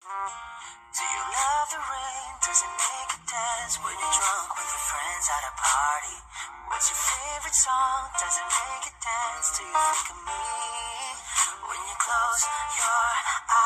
Do you love the rain? Does it make you dance when you're drunk with your friends at a party? What's your favorite song? Does it make you dance? Do you think of me when you close your